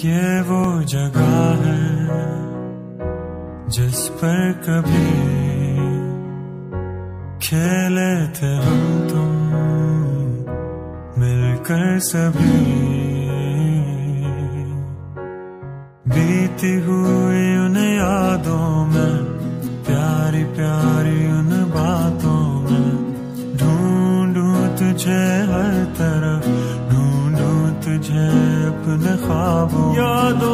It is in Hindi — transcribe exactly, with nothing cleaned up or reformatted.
ये वो जगह है जिस पर कभी खेले थे हम तुम मिलकर सभी। बीती हुई उन यादों में, प्यारी प्यारी उन बातों में, ढूंढूं तुझे हर तरफ, ढूंढूं तुझे अपने ख्वाबों। यादों